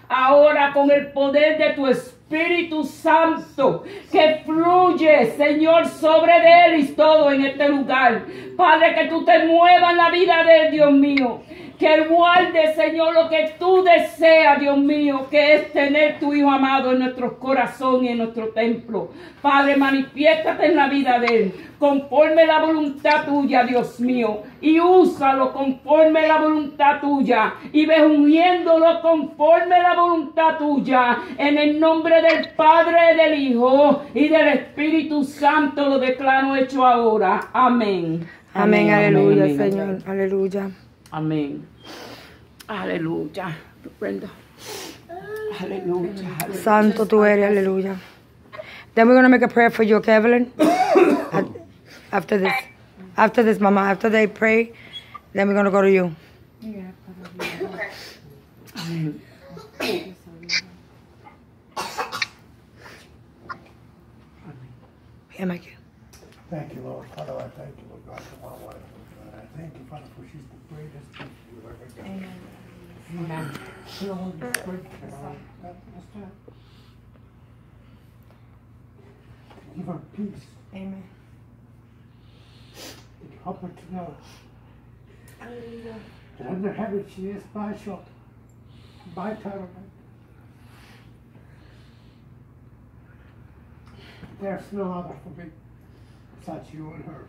ahora con el poder de tu Espíritu Santo, que fluye, Señor, sobre de él y todo en este lugar. Padre, que tú te muevas en la vida de él, Dios mío. Que él guarde, Señor, lo que tú deseas, Dios mío, que es tener tu Hijo amado en nuestros corazones y en nuestro templo. Padre, manifiéstate en la vida de él, conforme la voluntad tuya, Dios mío, y úsalo conforme la voluntad tuya, y ve uniéndolo conforme la voluntad tuya, en el nombre del Padre, del Hijo y del Espíritu Santo, lo declaro hecho ahora. Amén. Amén, aleluya, Señor, aleluya. Amén. Aleluya. Brenda. Aleluya. Santo tú eres, aleluya. Then we're going to make a prayer for you, okay, Evelyn? After this. After this, Mama. After they pray, then we're going to go to you. Amén. Yeah, Mike. Thank you, Lord. Father, I thank you, Lord God, for my wife, Lord God. I thank you, Father, for she's the greatest gift you've ever done. Amen. She only is great, Lord. Give her peace. Amen. Help her to know that under heaven she is by shelter, by tabernacle. There's no other for me besides you and her.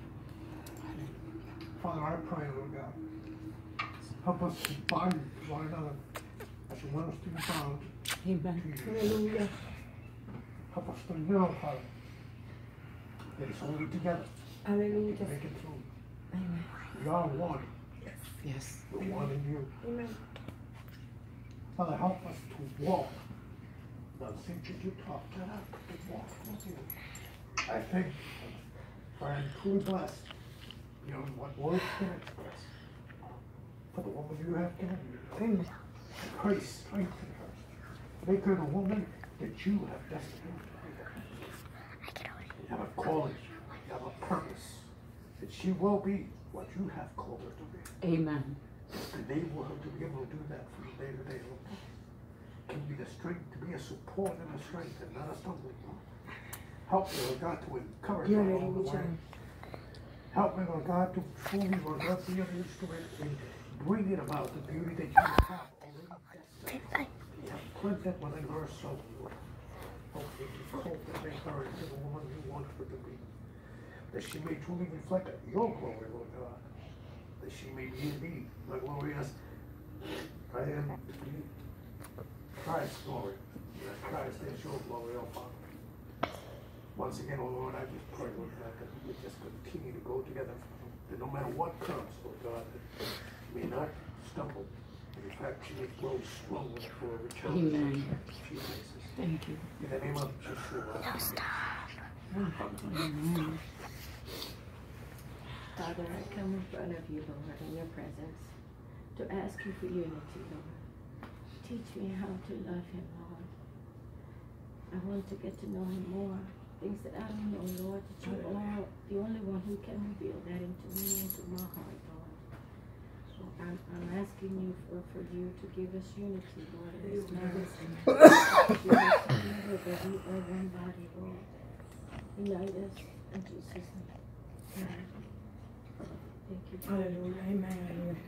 Father, I pray, Lord God, help us to bind one another as you want us to be bound. Amen. Hallelujah. Help us to know, Father, that it's only together Hallelujah. to make it through. Amen. We are one. Yes. We're one in you. Amen. Father, help us to walk. Not think that you talk, get up, to walk with you. I think, for I am truly blessed beyond what words can express. For the woman you have given me, Amen. pray strengthen her. Make her the woman that you have destined to be. You have a calling, you have a purpose, that she will be what you have called her to be. Amen. Enable her to be able to do that from day to day, Lord. Give me the strength to be a support and a strength and not a stumbling block. Help me, Lord God, to encourage her along the way. Help me, Lord God, to truly, Lord God, be an instrument in bringing about the beauty that you have already destined. You have planted within her soul, Lord. Help me to cultivate her into the woman you want her to be. That she may truly reflect your glory, Lord God. That she may be my glorious I am Christ's glory. That Christ is your glory, oh Father. Once again, oh Lord, I just pray, Lord God, that we would just continue to go together. That no matter what comes, Lord God, that she may not stumble. In fact, she may grow strong for every challenge she faces. Thank you. In the name of Yeshua. Amen. Father, I come in front of you, Lord, in your presence, to ask you for unity, Lord. Teach me how to love him, Lord. I want to get to know him more. Things that I don't know, Lord, that you are the only one who can reveal that into me, into my heart, Lord. So I'm asking you for you to give us unity, Lord, in this matter. Give us together that we are one body, Lord. Unite us in Jesus' name. Amen. Thank you. Hallelujah. Amen.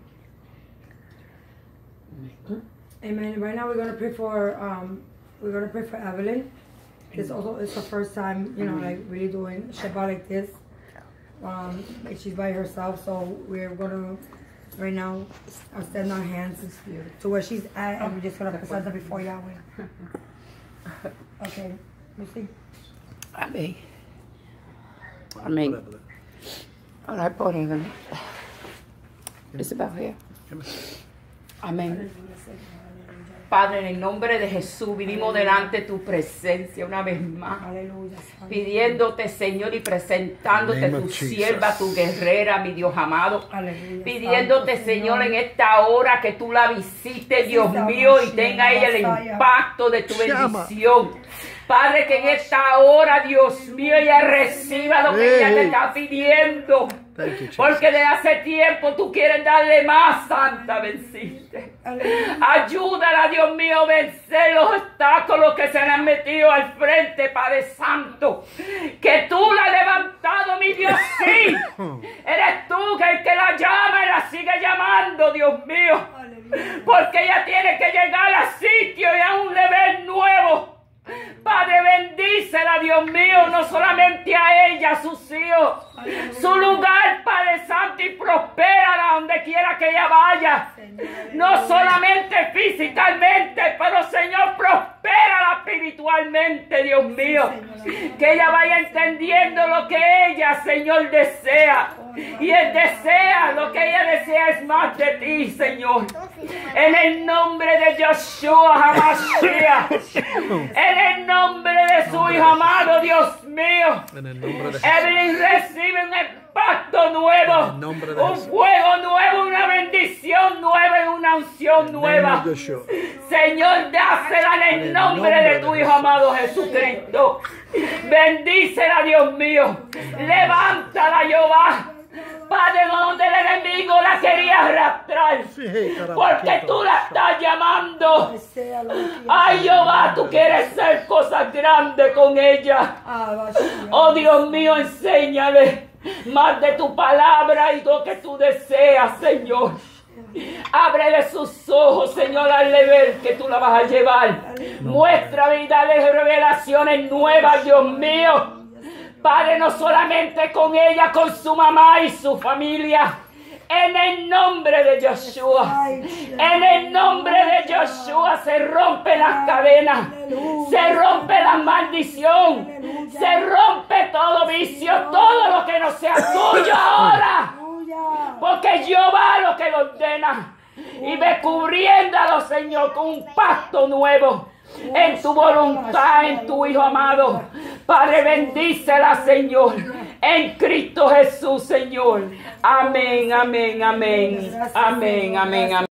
Amen. Right now we're gonna pray for Evelyn. This also is her first time, you know, like really doing Shabbat like this. Like she's by herself, so we're gonna right now extend our hands to where she's at, and we're just gonna present her before Yahweh. Okay, let me see. Amén. Amén. Orar por él. It's about here. Amén. Padre, en el nombre de Jesús, vinimos delante de tu presencia una vez más. Aleluya. Pidiéndote, Señor, y presentándote Name of tu Jesus. sierva, tu guerrera, mi Dios amado. Aleluya. Pidiéndote, Santo Señor, en esta hora que tú la visites, Dios mío, y tenga ella el impacto de tu Llama. bendición. Padre, que en esta hora, Dios mío, ella reciba lo que ella te está pidiendo. Thank you, Jesus. Porque desde hace tiempo tú quieres darle más, Santa, venciste. Ayúdala, Dios mío, vencer los obstáculos que se le han metido al frente, Padre Santo. Que tú la has levantado, mi Dios, sí. Eres tú que el que la llama y la sigue llamando, Dios mío. Porque ella tiene que llegar al sitio y a un nivel nuevo. Padre, bendícela, Dios mío, no solamente a ella, a sus hijos, su lugar, Padre Santo, y prospérala donde quiera que ella vaya. No solamente físicamente, pero Señor, prospérala espiritualmente, Dios mío. Que ella vaya entendiendo lo que ella, Señor, desea. Y Él desea, lo que ella desea es más de ti, Señor. En el nombre de Yeshua HaMashiach. En el nombre de su Hijo amado, Dios mío. En el nombre de Evelyn recibe un impacto nuevo, En el nombre de un Jesús. fuego nuevo, una bendición nueva y una unción nueva. de Yeshua. Señor, dásela en el nombre de tu Hijo amado Jesucristo. Bendícela, Dios mío. Levántala, Jehová. Padre, donde el enemigo la quería arrastrar. Porque tú la estás llamando. Ay, Jehová, tú quieres hacer cosas grandes con ella. Oh, Dios mío, enséñale más de tu palabra y lo que tú deseas, Señor. Ábrele sus ojos, Señor, al ver que tú la vas a llevar. Muéstrale y dale revelaciones nuevas, Dios mío. Padre, no solamente con ella, con su mamá y su familia. En el nombre de Yeshua. En el nombre de Yeshua se rompen las cadenas. Se rompe la maldición. Se rompe todo vicio. Todo lo que no sea tuyo ahora. Porque Jehová lo que lo ordena. Y ve cubriéndolo, Señor, con un pacto nuevo. En tu voluntad, en tu Hijo amado. Padre, bendícela, Señor. En Cristo Jesús, Señor. Amén, amén, amén. Amén, amén, amén.